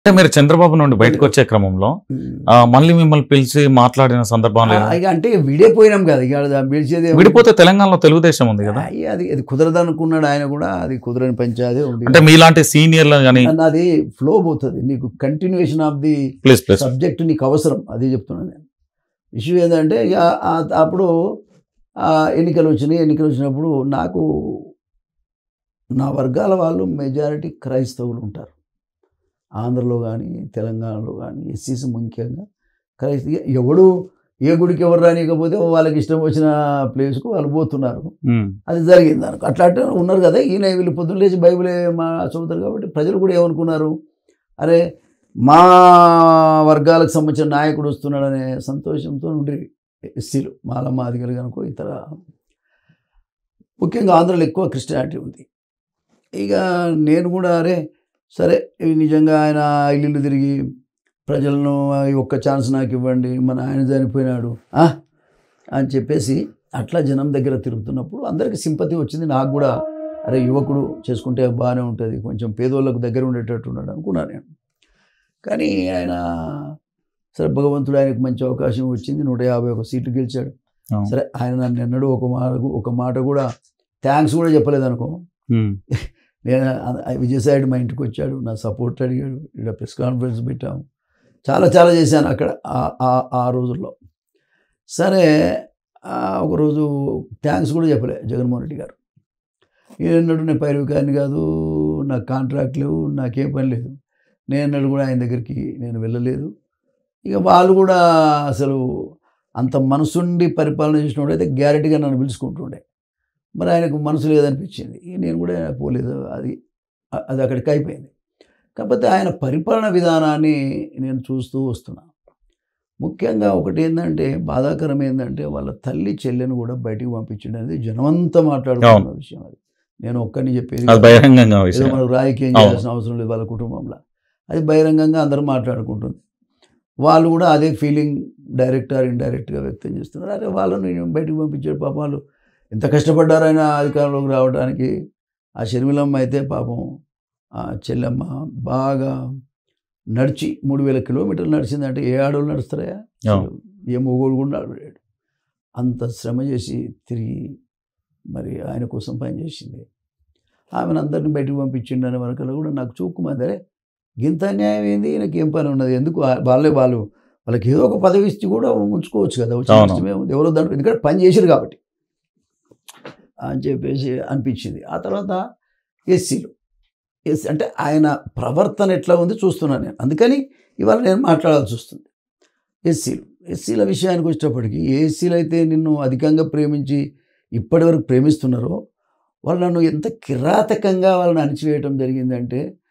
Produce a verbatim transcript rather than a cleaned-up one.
అంటే మీరు చంద్రబాబు నుండి బయటకు వచ్చే క్రమంలో మళ్ళీ మిమ్మల్ని పిలిచి మాట్లాడిన సందర్భం లేదు. అంటే విడిపోయినాం కదా, ఇక పిలిచేది విడిపోతే తెలంగాణలో తెలుగుదేశం ఉంది కదా, అది అది కుదరదు అనుకున్నాడు ఆయన కూడా. అది కుదరని పంచాదే ఉంది. అంటే మీలాంటి సీనియర్లు కానీ అది ఫ్లో పోతుంది, నీకు కంటిన్యూషన్ ఆఫ్ ది సబ్జెక్ట్ నీకు అవసరం. అది చెప్తున్నాను నేను. ఇష్యూ ఏంటంటే ఇక అప్పుడు ఎన్నికలు వచ్చినాయి. ఎన్నికలు వచ్చినప్పుడు నాకు నా వర్గాల వాళ్ళు మెజారిటీ క్రైస్తవులు ఉంటారు ఆంధ్రలో కానీ తెలంగాణలో కానీ. ఎస్సీస్ ముఖ్యంగా క్రైస్తవ, ఎవడు ఏ గుడికి ఎవరు రానికపోతే వాళ్ళకి ఇష్టం వచ్చిన ప్లేస్కు వాళ్ళు పోతున్నారు. అది జరిగింది అనుకో. అట్లా అట్లా ఉన్నారు కదా. ఈయన వీళ్ళు పొద్దున్న లేచి బైబిలే మా చదువుతారు కాబట్టి ప్రజలు కూడా ఏమనుకున్నారు, అరే మా వర్గాలకు సంబంధించిన నాయకుడు వస్తున్నాడనే సంతోషంతో ఉండి ఎస్సీలు మాలమ్మ అధికారులు కనుక ఇతర ముఖ్యంగా ఆంధ్రలో ఎక్కువ క్రిస్టియానిటీ ఉంది. ఇక నేను కూడా అరే సరే నిజంగా ఆయన ఇల్లు తిరిగి ప్రజలను ఒక్క ఛాన్స్ నాకు ఇవ్వండి, మన ఆయన చనిపోయినాడు అని చెప్పేసి అట్లా జనం దగ్గర తిరుగుతున్నప్పుడు అందరికీ సింపతి వచ్చింది. నాకు కూడా అరే యువకుడు చేసుకుంటే బాగానే ఉంటుంది, కొంచెం పేదోళ్ళకు దగ్గర ఉండేటట్టు ఉన్నాడు అనుకున్నాను నేను. కానీ ఆయన సరే భగవంతుడు ఆయనకు మంచి అవకాశం వచ్చింది. నూట యాభై ఒక సీట్లు గెలిచాడు. సరే ఆయన నన్ను ఎన్నడూ ఒక మాట ఒక మాట కూడా థ్యాంక్స్ కూడా చెప్పలేదు అనుకో. నేను విజయసాయి మా ఇంటికి వచ్చాడు, నా సపోర్ట్ అడిగాడు, ఇక్కడ ప్రెస్ కాన్ఫరెన్స్ పెట్టాము, చాలా చాలా చేశాను అక్కడ ఆ రోజుల్లో. సరే ఒకరోజు థ్యాంక్స్ కూడా చెప్పలే జగన్మోహన్ రెడ్డి గారు. ఏమన్నాడు, నేను పైరవికారిని కాదు, నాకు కాంట్రాక్ట్ లేవు, నాకేం పని లేదు. నేను అన్నాడు కూడా ఆయన దగ్గరికి నేను వెళ్ళలేదు. ఇక వాళ్ళు కూడా అసలు అంత మనసుండి పరిపాలన చేసినప్పుడు అయితే గ్యారెంటీగా నన్ను పిలుచుకుంటుండే. మరి ఆయనకు మనసు లేదనిపించింది, నేను కూడా పోలేదు. అది అది అక్కడికి అయిపోయింది. కాకపోతే ఆయన పరిపాలన విధానాన్ని నేను చూస్తూ వస్తున్నా. ముఖ్యంగా ఒకటి ఏంటంటే బాధాకరం ఏంటంటే వాళ్ళ తల్లి చెల్లెను కూడా బయటికి పంపించండి అనేది జనమంతా మాట్లాడుతున్న విషయం. అది నేను ఒక్కరిని చెప్పేది మనకు రాజకీయం చేయాల్సిన అవసరం లేదు. వాళ్ళ కుటుంబంలో అది బహిరంగంగా అందరూ మాట్లాడుకుంటుంది. వాళ్ళు కూడా అదే ఫీలింగ్ డైరెక్ట్ ఆర్ ఇండైరెక్ట్గా వ్యక్తం చేస్తున్నారు. అరే వాళ్ళని బయటకు పంపించాడు, పాపం వాళ్ళు ఎంత కష్టపడ్డారైనా అధికారంలోకి రావడానికి. ఆ షర్మిలమ్మ అయితే పాపం ఆ చెల్లెమ్మ బాగా నడిచి మూడు వేల కిలోమీటర్లు నడిచిందంటే ఏ ఆడవాళ్ళు నడుస్తారా, ఏ మొగోడు కూడా నడవలేడు. అంత శ్రమ చేసి తిరిగి మరి ఆయన కోసం పనిచేసింది. ఆమెను అందరిని బయటకు పంపించిండు అనే వరకు కూడా నాకు చూక్కుమందరే ఇంత అన్యాయం ఏంది, ఈయనకి ఏం పని ఉన్నది, ఎందుకు వాళ్ళే వాళ్ళు వాళ్ళకి ఏదో ఒక పదవి ఇచ్చి కూడా ఉంచుకోవచ్చు కదా, వచ్చిన ఎవరో దాంట్లో ఎందుకంటే పని చేసారు కాబట్టి అని చెప్పేసి అనిపించింది. ఆ తర్వాత ఎస్సీలు ఎస్ అంటే ఆయన ప్రవర్తన ఎట్లా ఉంది చూస్తున్నాను నేను. అందుకని ఇవాళ నేను మాట్లాడాల్సి వస్తుంది. ఎస్సీలు ఎస్సీల విషయానికి వచ్చేటప్పటికి ఏ ఎస్సీలు అయితే నిన్ను అధికంగా ప్రేమించి ఇప్పటి వరకు ప్రేమిస్తున్నారో వాళ్ళను ఎంత కిరాతకంగా వాళ్ళని అణిచివేయటం జరిగిందంటే